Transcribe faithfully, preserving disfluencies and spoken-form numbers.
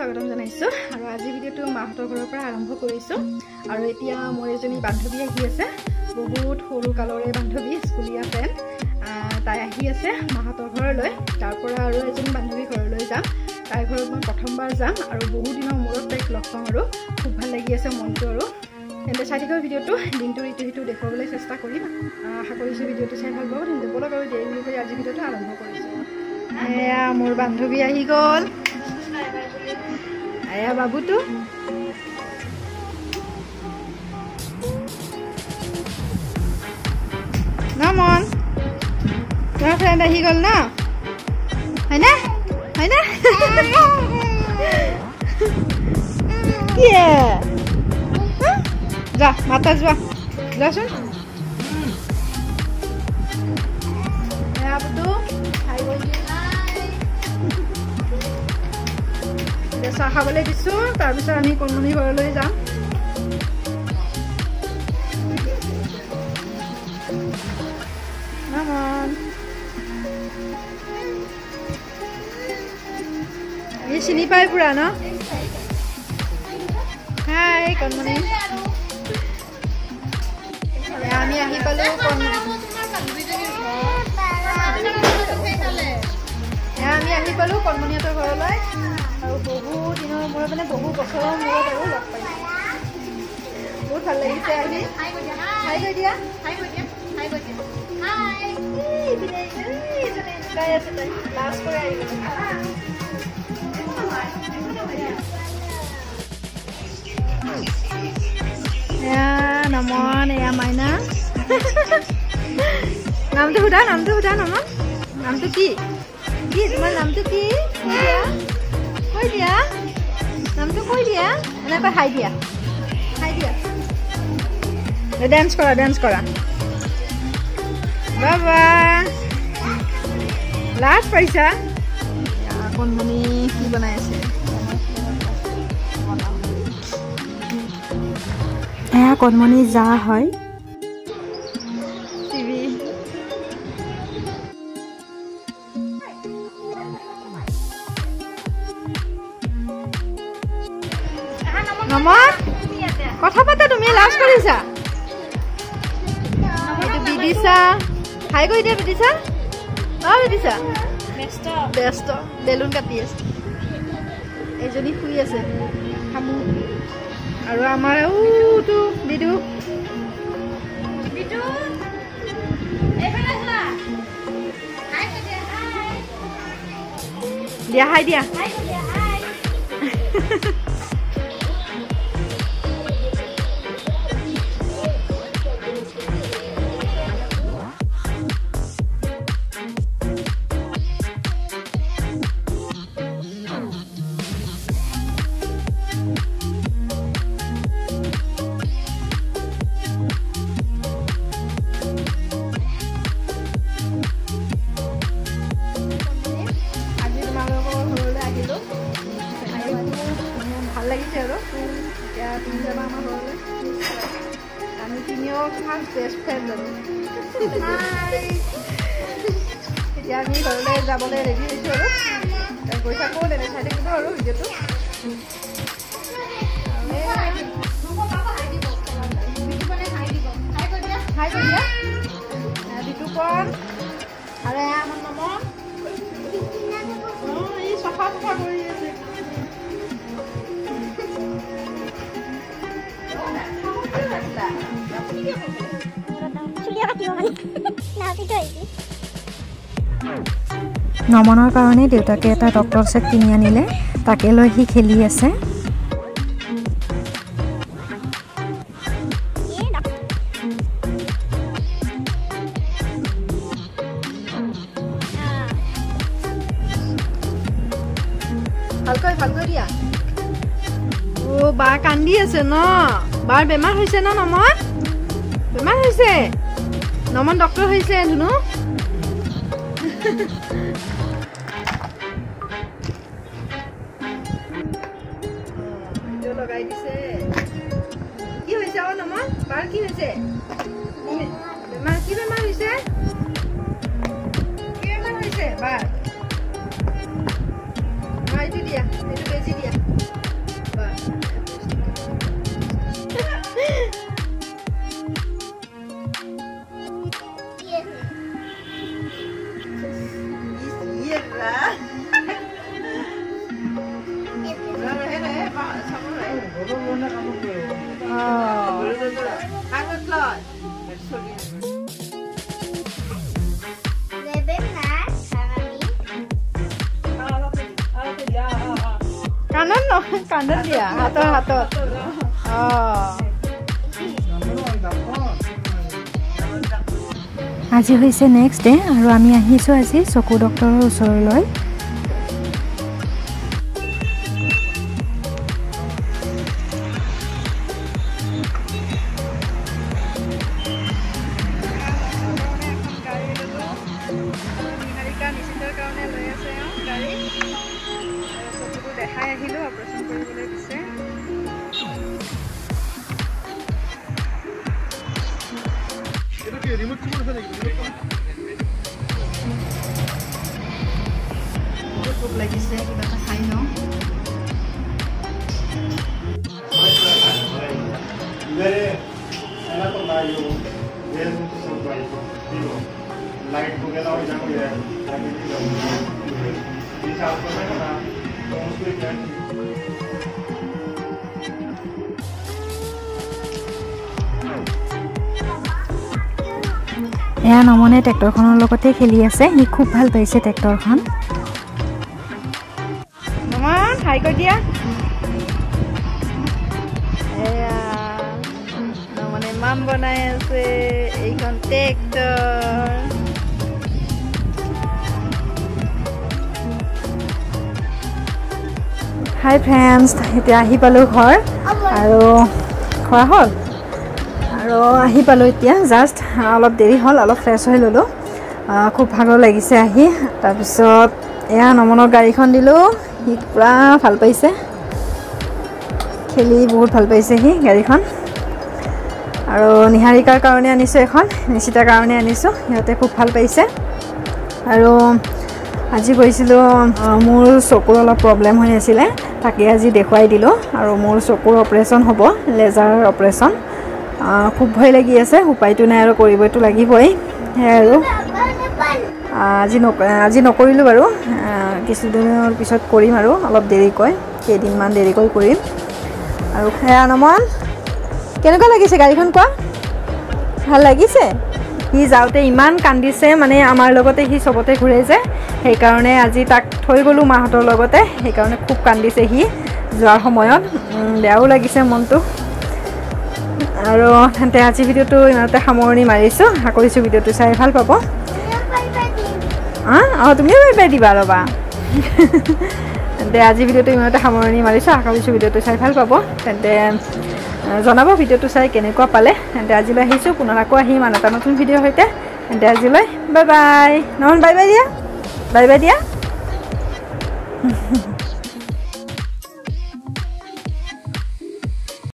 স্বাগতম জানাইছো আৰু আজি ভিডিওটো মাহতৰ ঘৰৰ পৰা আৰম্ভ কৰিছো আৰু এতিয়া মোৰ এজনী বান্ধৱী আহি আছে বহুত সৰু কালৰে বান্ধৱী স্কুলীয়া ফ্ৰেণ্ড তাই আহি আছে মাহতৰ ঘৰলৈ তাৰ পৰা আৰু এজনী বান্ধৱী ঘৰলৈ যাম তাই ঘৰত মই প্ৰথমবাৰ যাম আৰু বহু দিনৰ মূৰত তাইক লগ পাম আৰু খুব ভাল লাগি আছে মনটো আৰু তেন্তে চাই থকা ভিডিওটো দিনটো ইটো সিটো দেখুৱাবলৈ চেষ্টা কৰিম আশা কৰিছো ভিডিওটো চাই ভাল পাব তেন্তে বলক আৰু দেৰি কৰি আজি ভিডিওটো আৰম্ভ কৰিছো এয়া মোৰ বান্ধৱী আহি গ'ল আয়া বাবুটো নমন তোৰ ফ্ৰেণ্ড আহি গ'ল ন হয়নে হয়নে কি যা মাতা যোৱা যাচোন বাবুটো খাই গ'ল চাহ খাবলৈ দিছো তাৰপিছত আমি কনমণি ঘৰলৈ যাম ই চিনি পাই পুৰা ন হাই কনমণি আমি আহি পালো আমি আহি পালো কনমণিহঁতৰ ঘৰলৈ আৰু বহু দিনৰ মূৰত মানে বহু বছৰৰ মূৰত আৰু লগ পাইছো বহুত ভাল লাগিছে আহি হাই গৈ দিয়া হাই গৈ দিয়া হাই গৈ দিয়া হাই গাই আছে তাই লাষ্ট কৰি আহিব এয়া নমন এয়া মাইনা নামটো সোধা নামটো সোধা নমন নামটো কি কি তোমাৰ নামটো কি কৈ দিয়া নামটো কৈ দিয়া এনেকৈ হাই দিয়া হাই দিয়া ডেন্স কৰা ডেন্স কৰা বাবা লাজ পাইছা কনমণি কি বনাই আছে এয়া কনমণি যা হয় টিভি নমন কথা পাতা তুমি লাজ কৰিছা এইটো বিদিশা হাই কৰি দিয়া বিদিশা অ বিদিশা ব্যস্ত ব্যস্ত বেলুন কাটি আছে এইজনী শুই আছে খামু আৰু আমাৰ উটো বিদু বিদু এইফালে চোৱা হাই কৰি দিয়া হাই দিয়া হাই দিয়া হাই কৰি দিয়া হাই ভাল লাগিছে আৰু এতিয়া তুমি যাবা আমাৰ ঘৰলৈ আমি তিনিও ফাৰ্ষ্ট বেষ্ট ফ্ৰেণ্ড আৰু এতিয়া আমি ঘৰলৈ যাবলৈ ৰেডি হৈছোঁ আৰু গৈ থাকোঁ তেনে চাই থাকিব আৰু ভিডিঅ'টো হাই কৰি দিয়া বিতুপন আৰু আমাৰ নমন এই চফা চফা কৰি আছে নমনৰ কাৰণে দেউতাকে এটা ডক্টৰ চেট কিনি আনিলে তাকে লৈ সি খেলি আছে ভালকৈ ভালকৈ দিয়া অ বা কান্দি আছে ন বাৰ বেমাৰ হৈছে ন নমন বেমাৰ হৈছে নমন ডক্টৰ হৈছে ধুনু লগাই দিছে কি হৈছে অ নমন বাৰ কি হৈছে বেমাৰ কি বেমাৰ হৈছে কি বেমাৰ হৈছে বাৰ এইটো দিয়া এইটো বেজি দিয়া কাণত নহয় কাণত দিয়া হাতৰ হাতত অ আজি হৈছে নেক্সট ডে আৰু আমি আহিছো আজি চকু ডক্টৰৰ ওচৰলৈ দেখাই আহিলো অপাৰেশ্যন কৰিবলৈ দিছে এটা কি রিমোট কি আছে নাকি খুব লাগিছে কিবা এটা খাই ন ইদারে এলা তো লাইও দেল সব বাই দিলো লাইট को गेला हो जाको यार आगे की जाओ ये साफ करना ना तो उसको क्या এয়া নমনে ট্ৰেক্টৰখনৰ লগতে খেলি আছে ই খুব ভাল পাইছে ট্ৰেক্টৰখন নমন হাই কৈ দিয়া এয়া নমনে মাম বনাই আছে এইখন ট্ৰেক্টৰ হাই ফ্ৰেণ্ডছ এতিয়া আহি পালো ঘৰ আৰু খোৱা হ'ল আৰু আহি পালো এতিয়া জাস্ট অলপ দেৰি হ'ল অলপ ফ্ৰেছ হৈ ললো খুব ভাগৰ লাগিছে আহি তাৰপিছত এয়া নমনৰ গাড়ীখন দিলো সি পুৰা ভাল পাইছে খেলি বহুত ভাল পাইছে সি গাড়ীখন আৰু নিহাৰিকাৰ কাৰণে আনিছো এখন নিশিতাৰ কাৰণে আনিছো সিহঁতে খুব ভাল পাইছে আৰু আজি গৈছিলো মোৰ চকুৰ অলপ প্ৰব্লেম হৈ আছিল তাকে আজি দেখুৱাই দিলো আৰু মোৰ চকুৰ অপাৰেশ্যন হ'ব লেজাৰ অপাৰেশ্যন খুব ভয় লাগি আছে উপায়টো নাই আৰু কৰিবইটো লাগিবই আৰু আজি আজি নকৰিলো বাৰু কিছুদিনৰ পিছত কৰিম আৰু অলপ দেৰিকৈ কেইদিনমান দেৰিকৈ কৰিম আৰু হেয়া নমন কেনেকুৱা লাগিছে গাড়ীখন কোৱা ভাল লাগিছে সি যাওঁতে ইমান কান্দিছে মানে আমাৰ লগতে সি চবতে ঘূৰে যে সেইকাৰণে আজি তাক থৈ গ'লো মাহঁতৰ লগতে সেইকাৰণে খুব কান্দিছে সি যোৱাৰ সময়ত বেয়াও লাগিছে মনটো আৰু তেন্তে আজি ভিডিঅ'টো ইমানতে সামৰণি মাৰিছোঁ আশা কৰিছোঁ ভিডিঅ'টো চাই ভাল পাব অঁ তুমিও বাই বাই দিবা ৰ'বা তেন্তে আজি ভিডিঅ'টো ইমানতে সামৰণি মাৰিছোঁ আশা কৰিছোঁ ভিডিঅ'টো চাই ভাল পাব তেন্তে জনাব ভিডিঅ'টো চাই কেনেকুৱা পালে তেন্তে আজিলৈ আহিছোঁ পুনৰ আকৌ আহিম আন এটা নতুন ভিডিঅ'ৰ সৈতে তেন্তে আজিলৈ বাই বাই নমন বাই বাই দিয়া বাই বাই দিয়া